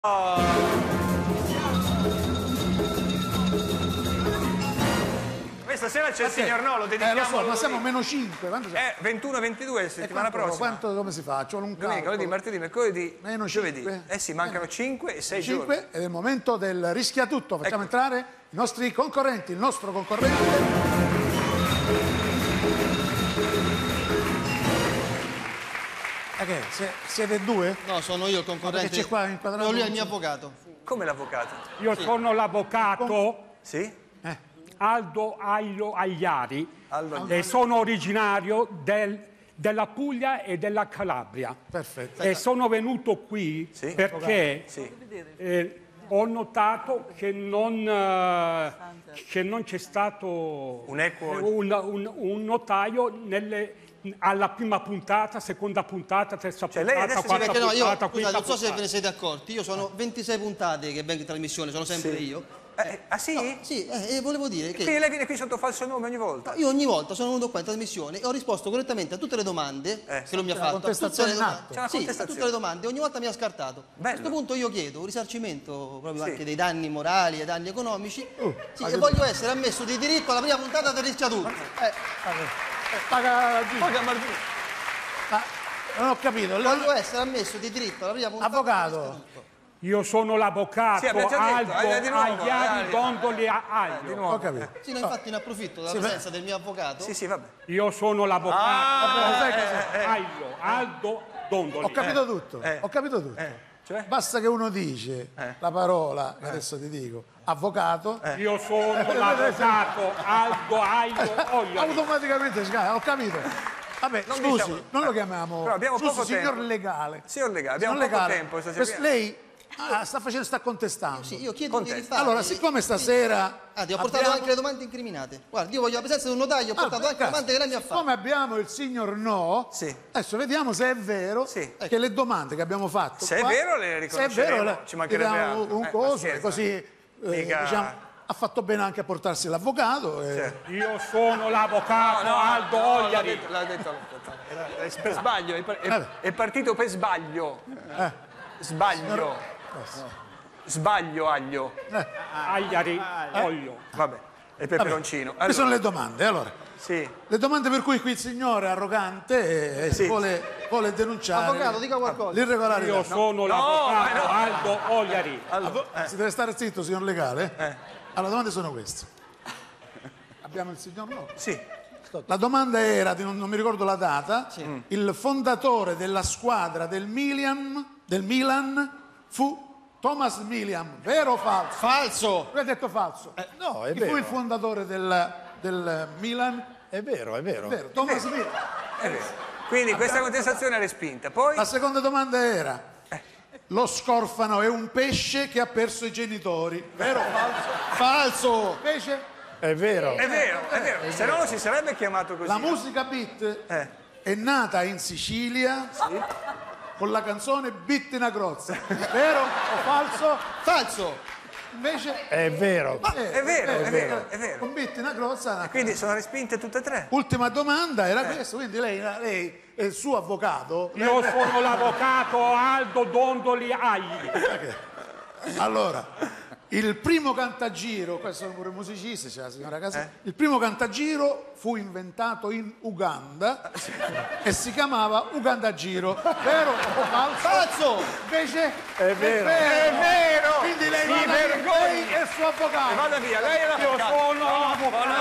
Stasera c'è il signor No, lo dedichiamo. Lo so, ma siamo meno 5. 21-22 settimana prossima. Quanto, come si fa? C'ho un Domenica, lunedì, martedì, mercoledì, meno giovedì. 5. Sì, mancano 5 e 6 giorni. Ed è il momento del rischia tutto. Facciamo entrare i nostri concorrenti. Il nostro concorrente. Che? Siete due? No, sono io il concorrente. C'è qua inquadrato. No, lui è il mio avvocato. Come l'avvocato? Io sono l'avvocato Sì? Aldo Ailo Agliari e sono originario della Puglia e della Calabria. Perfetto. E sono venuto qui perché ho notato che non c'è stato un notaio alla prima puntata, seconda puntata, terza puntata, quarta puntata, quinta non so se puntata. ve ne siete accorti, io sono 26 puntate che vengo in trasmissione, sono sempre io. Sì? No, sì, e volevo dire che... Quindi lei viene qui sotto falso nome ogni volta? Io ogni volta sono venuto qua in trasmissione e ho risposto correttamente a tutte le domande che lui mi ha fatto. Contestazione in atto. A tutte le domande, ogni volta mi ha scartato. A questo punto io chiedo un risarcimento proprio anche dei danni morali e danni economici e voglio essere ammesso di diritto alla prima puntata del Rischia Tutto. Paga Martino. Non ho capito. Voglio essere ammesso di diritto alla prima puntata Avvocato. del Rischia Tutto. Io sono l'avvocato Aldo Agliari Dondoli Aglio. Ho capito. Sì, no, infatti ne approfitto della presenza del mio avvocato. Sì, vabbè. Io sono l'avvocato Aldo Dondoli. Ho capito tutto. Ho capito tutto. Cioè? Basta che uno dice la parola, che adesso ti dico, avvocato. Io sono l'avvocato Aldo Aglio Agliari. Automaticamente ho capito. Vabbè, scusi, non lo chiamiamo. Però abbiamo poco signor tempo. legale. Signor legale, abbiamo poco tempo. Lei sta contestando. Sì, io chiedo di rifare. Allora, siccome stasera ti ho portato anche le domande incriminate. Guarda, io voglio la presenza di un notaio, ho portato anche le domande che lei mi ha fatto. Come abbiamo il signor No, adesso vediamo se è vero che le domande che abbiamo fatto. Se è vero, le riconosceremo. Ci mancherebbe altro. Un coso, così diciamo. Ha fatto bene anche a portarsi l'avvocato. Io sono l'avvocato Aldo Agliari. L'ha detto. Per sbaglio, è partito per sbaglio. Sbaglio. Sbaglio, aglio. Agliari, olio. Vabbè, e peperoncino. Queste sono le domande, allora. Sì. Le domande per cui qui il signore arrogante vuole denunciare. Avvocato, dica qualcosa. L'irregolarità. Io sono l'avvocato Aldo Agliari. Si deve stare zitto, signor legale? Allora, le domande sono queste. Abbiamo il signor No? Sì. La domanda era, non mi ricordo la data, il fondatore della squadra del Milan fu Thomas Milian, vero o falso? Falso! Lui ha detto falso. No, è Chi vero. fu il fondatore del Milan? È vero, è vero. Thomas Milian. È vero. Quindi questa contestazione è respinta. Poi La seconda domanda era, lo scorfano è un pesce che ha perso i genitori, vero o falso? Falso! Invece È vero. è vero. Se no non si sarebbe chiamato così. la musica beat è nata in Sicilia con la canzone Bittina Grozza, vero o falso? Falso! Invece È vero. È vero. con Bittina Grozza. Quindi sono respinte tutte e tre. Ultima domanda era questa, quindi lei è il suo avvocato. Io sono l'avvocato Aldo Dondoli Agliari. Allora, il primo cantagiro, questo sono pure musicisti, c'è la signora Casa. Il primo cantagiro fu inventato in Uganda e si chiamava Ugandagiro, vero o falso? Falso! Invece È vero. È vero! Quindi lei Si vergogni! è il suo avvocato. Vada via, lei è Io l'avvocato. sono l'avvocato